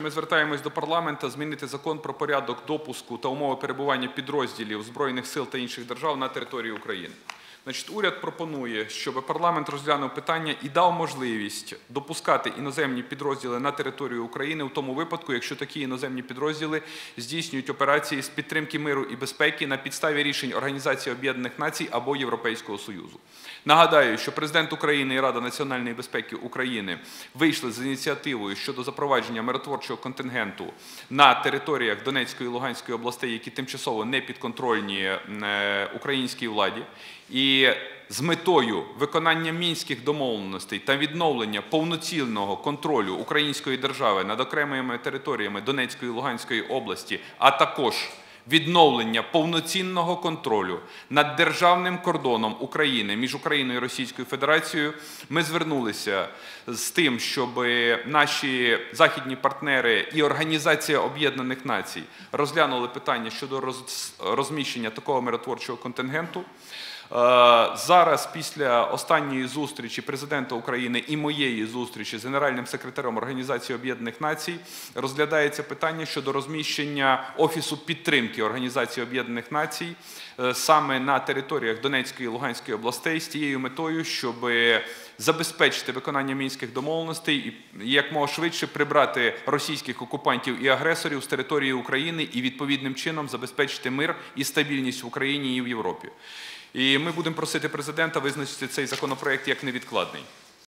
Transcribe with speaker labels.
Speaker 1: Ми звертаємось до парламенту змінити закон про порядок допуску та умови перебування підрозділів Збройних сил та інших держав на території України. Уряд пропонує, щоб парламент розглянув питання і дав можливість допускати іноземні підрозділи на територію України в тому випадку, якщо такі іноземні підрозділи здійснюють операції з підтримки миру і безпеки на підставі рішень Організації Об'єднаних Націй або Європейського Союзу. Нагадаю, що Президент України і Рада національної безпеки України вийшли з ініціативою щодо запровадження миротворчого контингенту на територіях Донецької і Луганської областей, які тимчасово не підконтрольні українській владі. І з метою виконання Мінських домовленостей та відновлення повноцінного контролю української держави над окремими територіями Донецької і Луганської області, а також відновлення повноцінного контролю над державним кордоном України між Україною і Російською Федерацією, ми звернулися з тим, щоб наші західні партнери і Організація Об'єднаних Націй розглянули питання щодо розміщення такого миротворчого контингенту. Зараз, після останньої зустрічі Президента України і моєї зустрічі з Генеральним секретарем Організації Об'єднаних Націй, розглядається питання щодо розміщення Офісу підтримки Організації Об'єднаних Націй саме на територіях Донецької і Луганської областей з тією метою, щоб забезпечити виконання Мінських домовленостей і якомога швидше прибрати російських окупантів і агресорів з території України і відповідним чином забезпечити мир і стабільність в Україні і в Європі. І ми будемо просити Президента визначити цей законопроект як невідкладний.